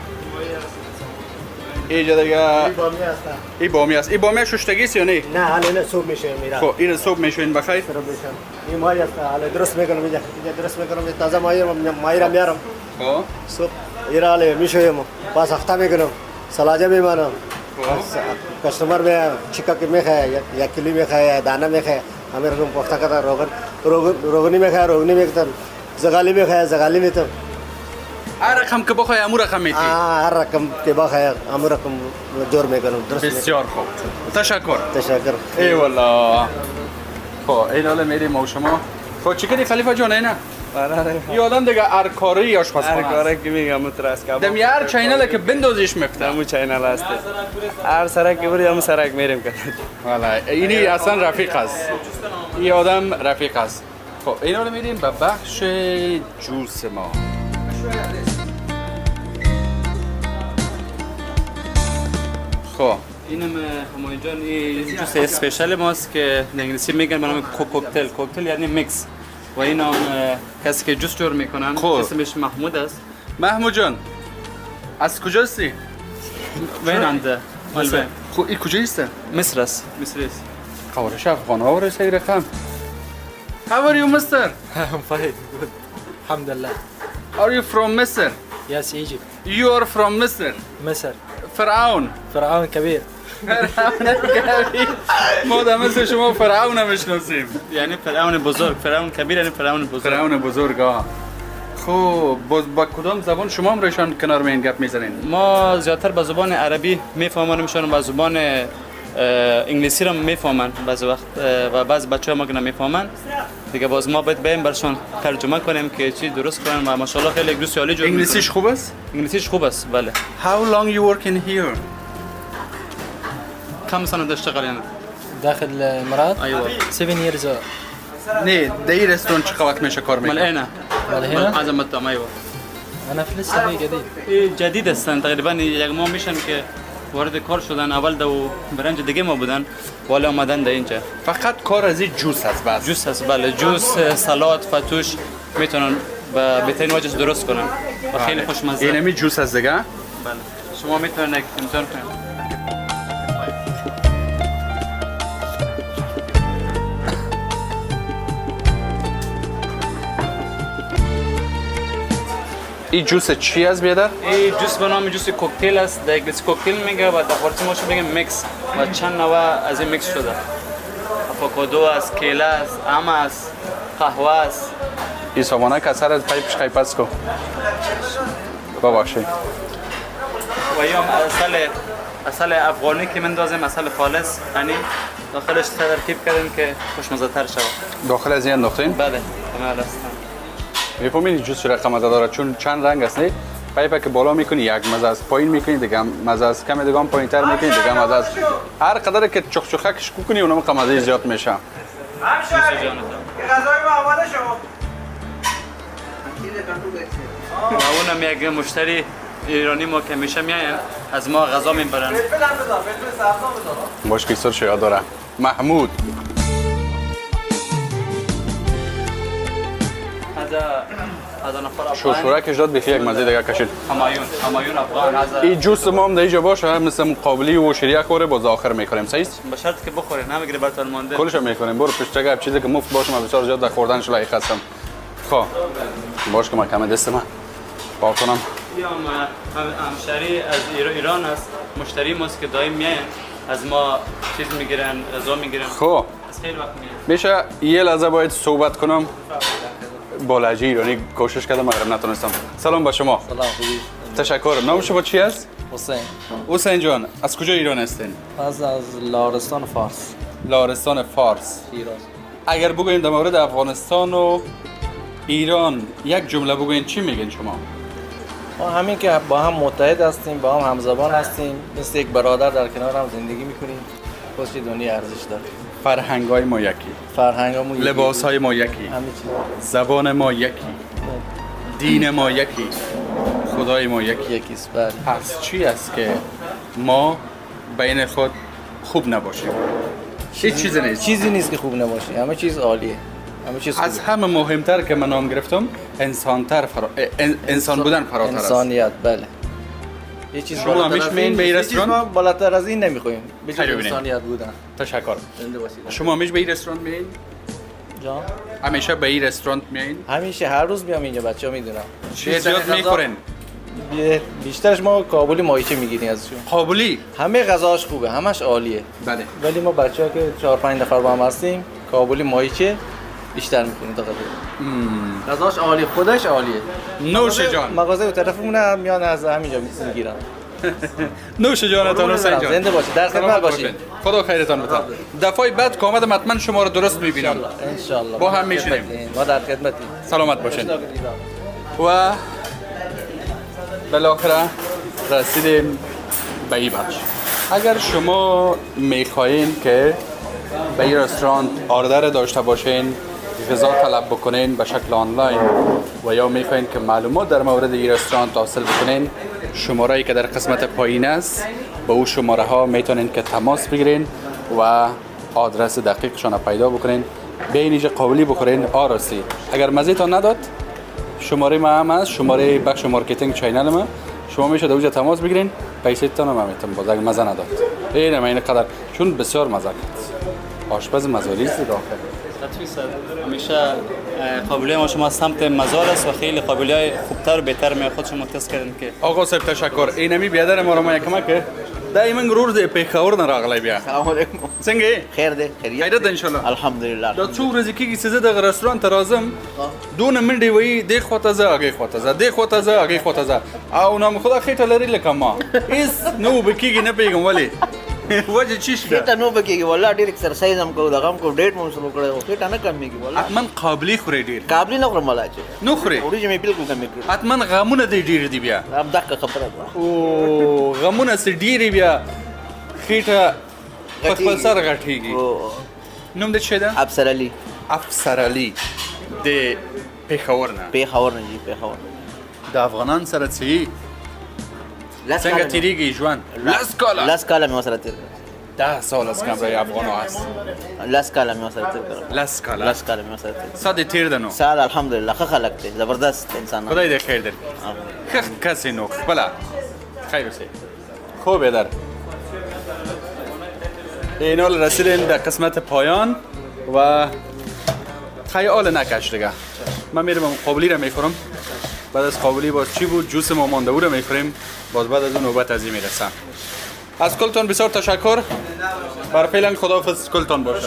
اینجا دیگه ای بامی است ای بامی ششتگی است یا نه نه حالا نه صبح میشه میرا خب این صبح میشوین بخیر این ماهی است حالا درست میکنم اینجا درست میکنم تازه ماهی را میارم خب صبح ایرا حالا میشویم پس هفته میکنم سلاجه میمانم کستمر میاد چیکا که میخواه یک کیلو میخواه دانه میخواه همه رقم پخته کرده روغنی میخواه روغنی میکنم زغالی میخواه زغالی میتم هر رقم که بخوای امور رقم میتی هر رقم که بخوای امور رقم جور میکنم درست بسیار خوب تشکر تشکر ای والله خب این حالا میریم ما و شما خب چی کردی خلیفه جان اینا این آدم دیگه هر کاری آشپزخانه هر کاری که میگم مترس کباب دم هر چینل که بندازیش میفته همون چینل هست هر سرک که بری همون سرک میریم کنه والا اینی اصلا رفیق است این آدم رفیق است خب این حالا میریم به بخش جوس ما خب اینم همون جان این جوس اسپیشال ماست که انگلیسی میگن به نام کوکتل یعنی میکس و این هم کسی که جوس جور میکنن اسمش محمود است محمود جان از کجا هستی؟ ویننده مصر خب این کجا هسته؟ مصر است قوارش افغان‌ها و رسایی رقم How are you, mister? I'm fine, good. Alhamdulillah. Are you from Misr? Yes, Egypt. You are from Misr? مصر. فرعون. فرعون كبير. فرعون كبير. ما در مصر شما فرعون میشناسیم. یعنی فرعون بزرگ، فرعون کبیر یعنی فرعون بزرگ. فرعون بزرگ ها. خب با کدام زبان شما هم روشان کنار می این گپ میزنین؟ ما زیادتر به زبان عربی میفهمانمشون و زبان انگلیسی رو میفهمن بعضی وقت و بعضی بچه‌ها ما که نمیفهمن دیگه باز ما باید بریم برشون ترجمه کنیم که چی درست کنن و ماشاءالله خیلی دوست عالی جور انگلیسیش خوب است؟ انگلیسیش خوب است بله. How long you working here? كم سنة تشتغل هنا؟ داخل الامارات؟ ايوه 7 years. نه دی رستوران چه وقت میشه کار میکنه؟ مال هنا مال هنا؟ عزمتهم ايوه. انا في لسه جديد. جدید هستن تقریبا یک ماه میشن که وارد کار شدن اول دو برنج دیگه ما بودن ولی اومدن در اینجا فقط کار از این جوس هست بس جوس هست بله جوس سالاد فتوش میتونن به بهترین وجه درست کنن و خیلی خوشمزه اینمی جوس هست دیگه بله شما میتونن امتحان کنید این جوس چی است بیادر؟ این جوس به نام جوس کوکتل است. در انگلیسی کوکتل میگه و در فارسی ما میگیم میکس و چند نوع از این میکس شده. آووکادو است، کیله است، آم است، قهوه است. این سامانه که اثر از پایپش خیلی پس کن. ببخشید. و این هم اصل افغانی که مندازیم اصل خالص یعنی داخلش ترکیب کردیم که خوشمزه تر شود. داخل از این انداختین؟ بله کامل است. میفهمید جوس چقدر مزه داره چون چند رنگ است نه پایپ که بالا میکنی یک مزه است پایین میکنی دیگه مزه است کم دیگه هم پایینتر میکنی دیگه مزه است هر قدر که چخ چخکش کنی اونم مزه زیاد میشه غذای ما آماده شد و اونم یک مشتری ایرانی ما که میشه میاین از ما غذا میبرن باش که سر شیاد داره محمود هذا نفر افغان شورکش داد بخی یک مزه دیگه کشید همایون افغان این جوس ما هم دیگه باشه مثل مقابلی و شیریه خوره باز آخر میکنیم صحیح به شرط که بخورین نمیگیره براتون مونده کلش میکنیم برو پشت گپ چیزی که مفت باشه من بسیار زیاد در خوردنش لایق هستم خب باش که من کم دست من پاک کنم یا همشهری از ایران است، مشتری ماست که دائم میاین از ما چیز میگیرن، غذا میگیرن. خب از خیلی وقت میاین. میشه یه لحظه باید صحبت کنم با لهجه ایرانی کوشش کردم مگر نتونستم. سلام با شما. سلام خوبی. تشکر. نام شما چی است؟ حسین. حسین جان از کجا ایران هستین؟ از لارستان فارس. لارستان فارس. ایران. اگر بگوییم در مورد افغانستان و ایران یک جمله بگوین چی میگین شما؟ ما همین که با هم متحد هستیم، با هم همزبان هستیم، مثل یک برادر در کنار هم زندگی میکنیم. خوشی دنیا ارزش داره. فرهنگ‌های ما یکی. فرهنگامون یکی. لباس‌های ما یکی. همه چیز. زبان ما یکی. دین ما یکی. خدای ما یکی است. بله. پس چی است که ما بین خود خوب نباشیم؟ هیچ چیزی نیست. چیزی نیست که خوب نباشه. همه چیز عالیه. همه چیز از همه مهمتر که من نام گرفتم انسان بودن فراتر است. انسانیت بله. یه چیز شما همیشه میین به این رستوران؟ ما بالاتر از این نمیخوایم. به انسانیت بودن. تشکر. زنده باشید. شما همیشه به این رستوران میین؟ جان؟ همیشه به این رستوران میین؟ همیشه هر روز میام اینجا، بچه‌ها میدونن. چی زیاد میخورین؟ بیشترش ما کابلی ماهیچه میگیریم ازشون. کابلی؟ همه غذاش خوبه، همش عالیه. بله. ولی ما بچه‌ها که 4-5 نفر با هم هستیم، کابلی ماهیچه بیشتر میکنیم تا غذاش عالی، خودش عالیه. نوش جان. مغازه طرفمون میان از همینجا میگیرن. نوش جانتان حسین جان. زنده باشید، در خدمت باشید. خدا خیرتان بده. دفعه بعد که اومدم حتما شما رو درست میبینم. ان شاء الله. با هم میشینیم. ما در خدمتیم. سلامت باشین. و بالاخره رسیدیم به این بخش. اگر شما میخواین که به این رستوران آردر داشته باشین، غذا طلب بکنین به شکل آنلاین و یا میخواین که معلومات در مورد این رستوران حاصل بکنین، شماره‌ای که در قسمت پایین است به اون شماره ها میتونین که تماس بگیرین و آدرس دقیقشان پیدا بکنین. به اینجا قابلی بخورین آراستی. اگر مزیتون نداد شماره ما هم هست، شماره بخش مارکتینگ چینل ما، شما میشه در اونجا تماس بگیرین، پیسه‌تون هم میتونم باز اگه مزه نداد. این قدر چون بسیار مزه کرد. آشپز مزاری است داخل. همیشه قابلیت ما شما سمت مزار است و خیلی قابلیت خوبتر و بهتر می خود شما تست کردین که آقا صاحب تشکر. اینمی بیادر ما رو ما کمک دائما غرور دې پیښور نه راغلی بیا. السلام علیکم. څنګه خیر دی؟ خیریت ده ان شاء الله. الحمدلله. دا څو ورځې کېږي چې زه دغه رستورانت ته راځم دونه منډې وایي دې خواته ځه هغې خواته ځه دې خواته ځه هغې خواته ځه او نامخدا خېټه لري لکه ما هېڅ نه اوبه کېږي نه پوهېږم ولې وجه چی شته؟ خېټه نه اوبه کېږي والله ډېر اکسرسایز هم کوو دغه هم کوو ډېټ مو سره کړی خو خېټه نه کمېږي والله. حتما قابلي خورې ډېر. قابلي نه خورم والله چې نه خورې؟ وریجې مې بالکل کمې کړي. حتما غمونه دې ډېر دي بیا. دقه خبره ده. او غمونه څه ډېرې بیا خېټه په خپل سر غټېږي. نوم دې څه ده؟ افسر علي. افسر علي د پېښور نه. پېښور نه جي پېښور. د افغانان سره څه څنګه تیریږي ژوند؟ لس کاله مې ورسره تېر کړل. 10 سال از کمره افغانو هست. لس کاله مې ورسره تېر کړل. لس کاله مې ورسره تېر کړل. ساده تیر ده نو. ساده الحمدلله ښه خلک دي زبردست انسانان. خدای دې خیر درکړي. ښه کس نو خپله خیر اوسې. خوبه در اینال رسیدیم در قسمت پایان و خیال نکش دیگه. من میرم قابلی رو میخورم. بعد از قابلی باز چی بود جوس ما مانده بود رو میخوریم. باز بعد از اون نوبت از این میرسم. از کلتان بسیار تشکر. بر فعلا خداحافظ کلتان باشه.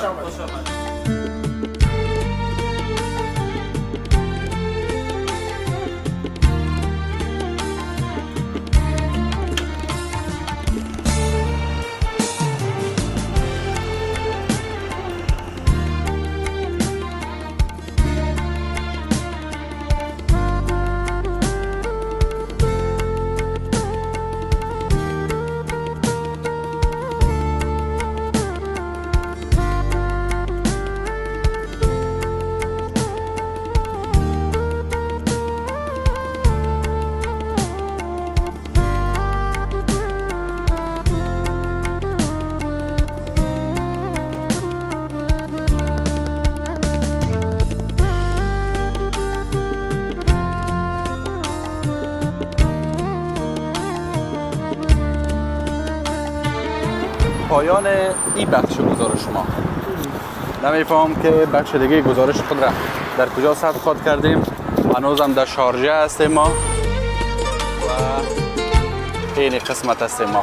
پایان این بخش گزارش ما. نمیفهم که بخش دیگه گزارش خود را در کجا ثبت کردیم. هنوز هم در شارجه هستیم ما و این قسمت است ما.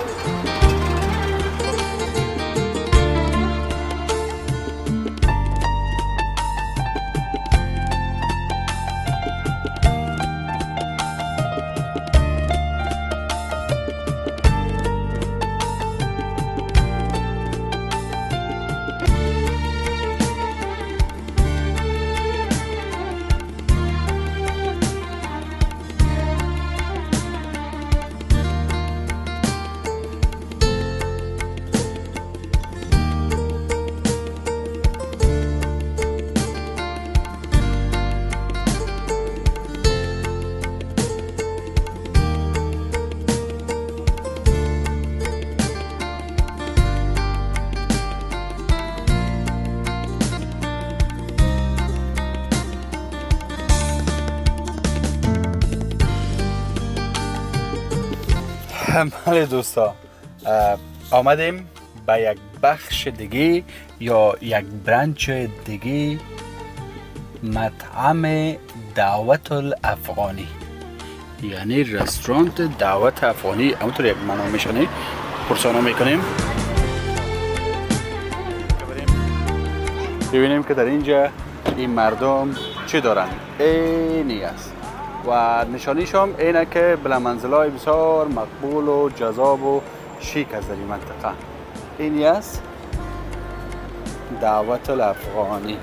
بله دوستا، آمدیم به یک بخش دیگه یا یک برنچ دیگه، مطعم دعوت الافغانی، یعنی رستوران دعوت افغانی. همونطور یک منو میشنی پرسانه میکنیم. ببینیم که در اینجا این مردم چی دارن. اینی است و نشانیش هم اینه که بلندمنزل‌های بسیار مقبول و جذاب و شیک از در این منطقه. اینی است دعوت الافغانی.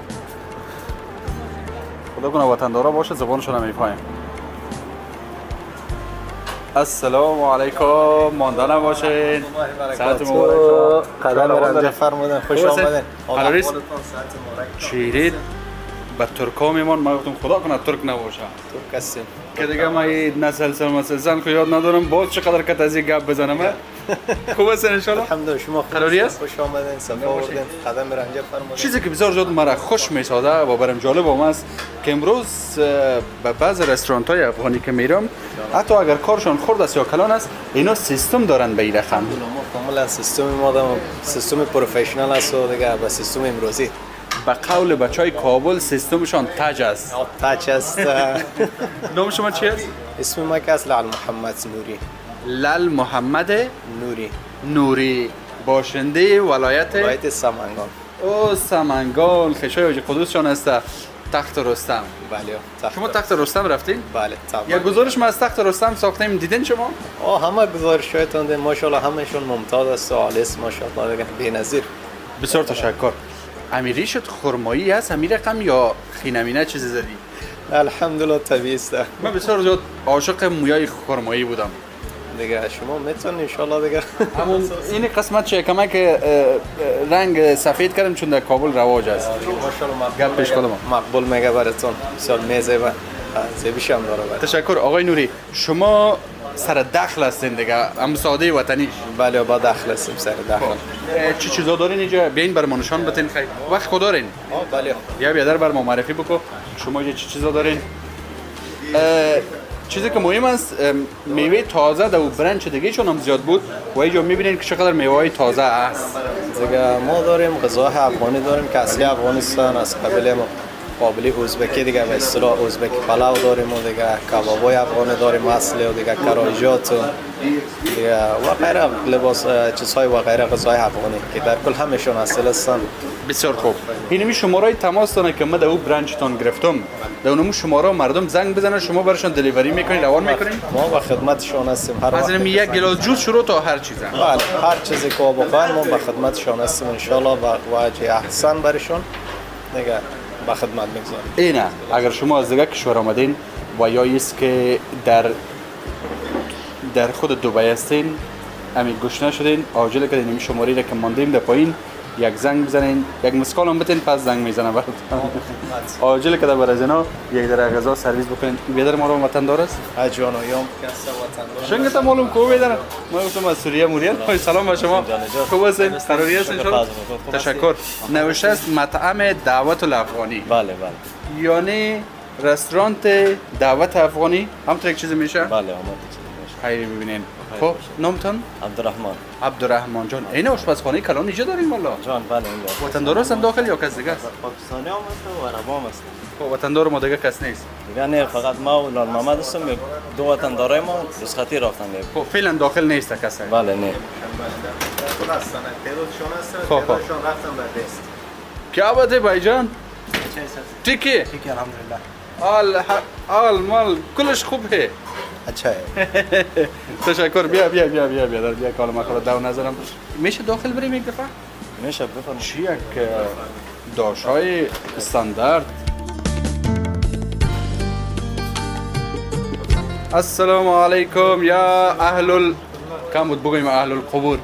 خدا کنه وطندارا باشه زبانشون نمیفهمیم. السلام علیکم، مانده نباشین. ساعت مبارک. قدم رنجه فرمودن، خوش آمدین. حالاریست چیرید به ترکا میمان. ما گفتم خدا کنه ترک نباشه. ترک هستیم که دیگه ما این نسل که یاد ندارم. باز چقدر که از این گپ بزنم. خوب هستین ان شاء الله؟ الحمدلله. شما قراری است؟ خوش آمدین، صفا آوردین. قدم رنجه فرمودین. چیزی که بسیار زیاد مرا خوش میسازه و برام جالب است که امروز به بعض رستوران های افغانی که میرم، حتی اگر کارشان خرد است یا کلان است، اینا سیستم دارن به این رقم. ما کاملا سیستم ما سیستم پروفشنال است و دیگه به سیستم امروزی. به قول بچهای کابل سیستمشان تاج است. تاج است. نام شما چی است؟ اسم ما که است لعل محمد نوری. لعل محمد نوری. نوری، باشنده ولایت سمنگان. او سمنگان، خشای حاجی قدوسشان است. تخت رستم. بله. شما تخت رستم رفتین؟ بله. یا گزارش ما از تخت رستم ساختیم دیدین شما؟ همه گزارش‌هایتون دیدم، ماشاءالله همه‌شون ممتاز است و عالیست، ماشاءالله دیگه بی‌نظیر. بسیار تشکر. امیری شد خرمایی هست همین رقم یا خینمینه چیزی زدی؟ الحمدلله طبیعی است. من بسیار زیاد عاشق مویای خرمایی بودم. دیگه شما میتونید ان شاء الله دیگه. همون این قسمت چه کمک رنگ سفید کردم چون در کابل رواج است. ماشاءالله گپ پیش کنم. مقبول میگه براتون. بسیار میزه و زیبیش هم داره. تشکر آقای نوری. شما سر دخل هستین دیگه، هم ساده وطنی. بله با دخل هستیم سر دخل. چی چیزا دارین اینجا؟ بیاین بر ما نشان بدین. خیلی وقت خود دارین؟ بله. یا بیادر بر ما معرفی بکو. شما اینجا چی چیزا دارین؟ چیزی که مهم است میوه تازه در برنچ دیگه چون هم زیاد بود و اینجا میبینین که چقدر میوه تازه است. دیگه ما داریم غذاهای افغانی داریم که اصلی افغانستان از قبیله ما قابلی ازبکی دیگه به اصطلاح ازبک پلاو داریم و دیگه کبابای افغانی داریم اصلی و دیگه کراجات و دیگه و غیره لباس چیزهای و غیره غذای افغانی که در کل همشون اصل هستن. بسیار خوب. اینمی شماره تماس تونه که ما در اون برنچتون گرفتم، در اونم شماره مردم زنگ بزنن شما برشون دلیوری میکنید روان میکنید؟ ما با خدمتشون هستیم هر وقت. از این یک گلاس جوس شروع تا هر چیز. بله هر چیزی که بخواین ما با خدمتشون هستیم ان شاء الله با وجه احسن برشون دیگه با خدمت میگذاریم. اینه اگر شما از دیگه کشور آمدین و یا است که در خود دبی هستین همین گشنه شدین عاجل کردین این شماره را که ماندیم در پایین یک زنگ بزنین، یک مسکال هم بتین پس زنگ میزنه براتون. عاجل کده بر از اینا یک در غذا سرویس بکنین. بیادر ما رو وطن دار است؟ جان و یام کسا وطن دار. شنگت معلوم کو بیادر؟ ما گفتم از سوریه موریان. سلام به شما. خوب هستین؟ قراری هستین شما؟ تشکر. نوشته است مطعم دعوت الافغانی. بله بله. یعنی رستوران دعوت افغانی همونطور یک چیزی میشه؟ بله همونطور. خیلی ببینین خب نامتان؟ عبدالرحمن. عبدالرحمن جان این آشپزخانه کلان اینجا داریم والا؟ جان بله اینجا. وطندار هستن داخل یا کس دیگه است؟ پاکستانی هم هست و عرب هم هست. خب وطندار ما دیگه کس نیست؟ دیگه نه فقط ما و لال محمد هستم دو وطندارای ما رسختی رفتن دیگه. خب فعلا داخل نیست کسی؟ بله نه. خب क्या बात है भाईजान ठीक है ठीक है अल्हम्दुलिल्लाह आल माल कुलश खूब है अच्छा है تشکر بیا در بیا کال ما خود داو نظرم میشه داخل بریم یک دفعه میشه بفرمایید چی یک داشای استاندارد السلام علیکم یا اهل کم بود بگویم اهل القبور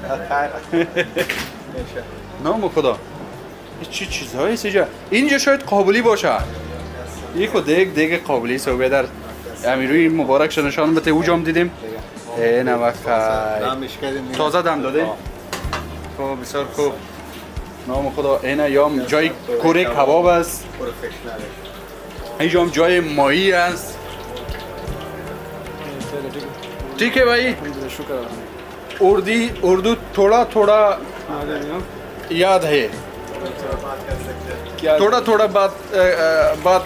نام خدا چی چیزهایی اینجا اینجا شاید قابلی باشه یک خود دیگه قابلی صوبه در امیروی مبارک نشان بده اوجا هم دیدیم نه وقت تازه دم داده خب بسیار خوب نام خدا اینه یا جای کوره کباب است اینجا هم جای ماهی است ठीक है भाई उर्दू थोड़ा याद है थोड़ा बात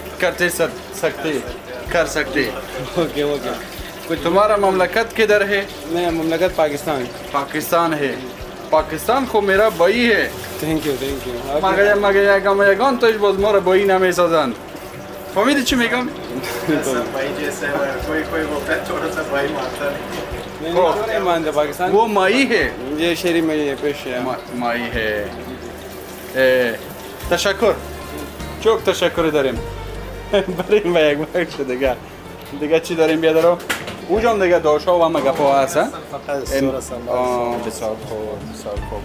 कर सकते ओके तुम्हारा ममलकत किधर है मैं ममलकत पाकिस्तान है पाकिस्तान को मेरा भाई है थैंक यू मगयागन तो باز ما را بایی نمیسازند فهمیدی چی میگم पाकिस्तान वो माई है ये शहरी में ये पेश है माई है تشکر چوک تشکر داریم بریم و یک بخش دیگه چی داریم بیادرو اوجان دیگه داشا و همه گفا هست بسیار خوب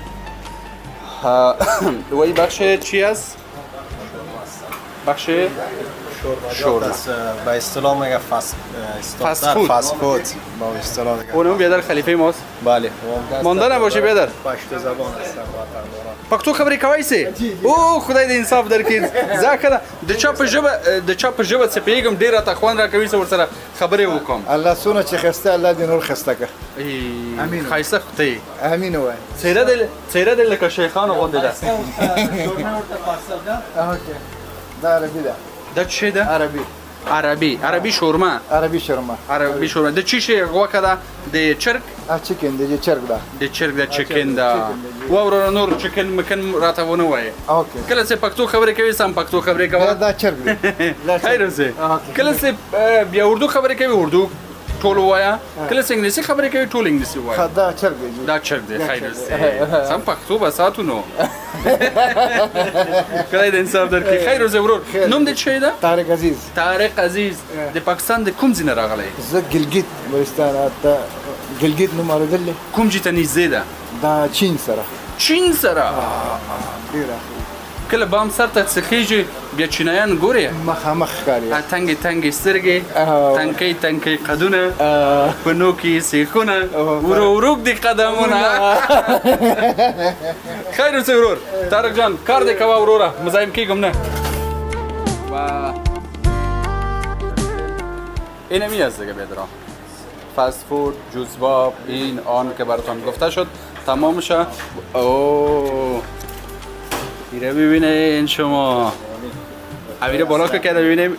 و این بخش چی هست؟ بخش شورما به اصطلاح میگه فاست فود با اصطلاح اونم بیادر خلیفه ماست بله مانده نباشه بیادر پشت زبان هستن پختو خبری کوي سي او خدای دې انصاف درکړي ځکه د چا په ژبه څه پیغام ډیره تخوان را کوي څور سره خبرې وکم الله سونه چې خسته الله دې نور خسته که امين خایسته خدای امين وای څیره دې لکه شیخانو غوندې ده اوکې دا عربي ده دا څه ده عربي شورما د چی شي غوکه ده د چرګ چیکن د چرګ ده و ورو نور چیکن مکن راته ونه وای کله چې پښتو خبرې کوي سم پښتو خبرې کوي دا چرګ دی خیر زه کله چې بیا اردو خبرې کوي اردو ټول وایا کله چې انګلیسي خبرې کوي ټول انګلیسي وایا دا چرګ دی خیر زه سم پښتو بساتو نو کله د انصاف درکې خیر زه ورور نوم دې څه ده طارق عزیز د پاکستان د کوم ځای نه راغلی زه ګلګیت بلوچستان ته ګلګیت نوم اورېدلی کوم ځای ته نږدې ده دا چین سره کله بام سر ته څخیږي بیا چینایان ګوري مخامخ ښکاري تنګې سترګې تنکۍ قدونه په نوکې سیخونه ورو دي قدمونه خیر اوسې ورور طارق جان کار دې کوه وروره مزاحم کېږم نه این همی است دیگه بیادران فست فود جوزباب این آن که براتون گفته شد تمام شد اوه ایره ببینین شما اویره بالا که کرده ببینیم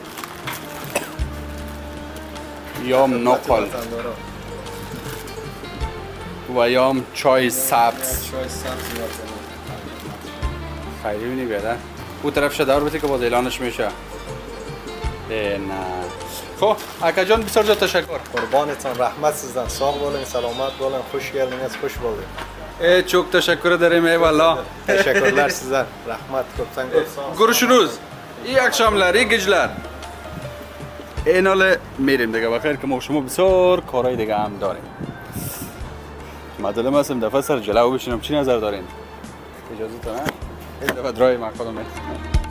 یام نقل و یام چای سبز خیلی بینی بیاده او طرف شدار بتی که باز اعلانش میشه نه خب اکا جان بسیار جا تشکر قربانتان رحمت سیزدن ساق بولین سلامت بولین خوش گردین خوش بولین çok teşekkür ederim eyvallah. Teşekkürler sizler. Rahmet koptan Görüşürüz. İyi akşamlar, iyi geceler. این حاله میریم دیگه بخیر که ما شما بسیار کارهای دیگه هم داریم. مدلم هستم دفعه سر جلو بشینم چی نظر دارین؟ اجازه تا نه؟ این دفعه درای من خودم